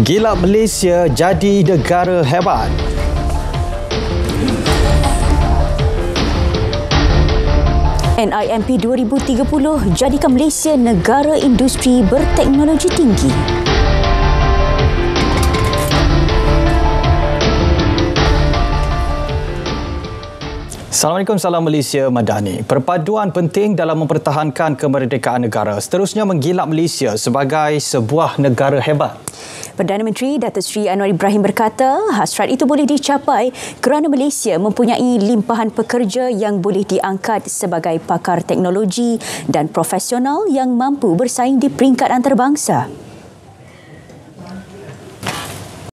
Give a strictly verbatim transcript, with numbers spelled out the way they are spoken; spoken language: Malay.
Menggilap Malaysia jadi negara hebat. N I M P dua ribu tiga puluh jadikan Malaysia negara industri berteknologi tinggi. Assalamualaikum, salam Malaysia Madani. Perpaduan penting dalam mempertahankan kemerdekaan negara seterusnya menggilap Malaysia sebagai sebuah negara hebat. Perdana Menteri Datuk Seri Anwar Ibrahim berkata, hasrat itu boleh dicapai kerana Malaysia mempunyai limpahan pekerja yang boleh diangkat sebagai pakar teknologi dan profesional yang mampu bersaing di peringkat antarabangsa.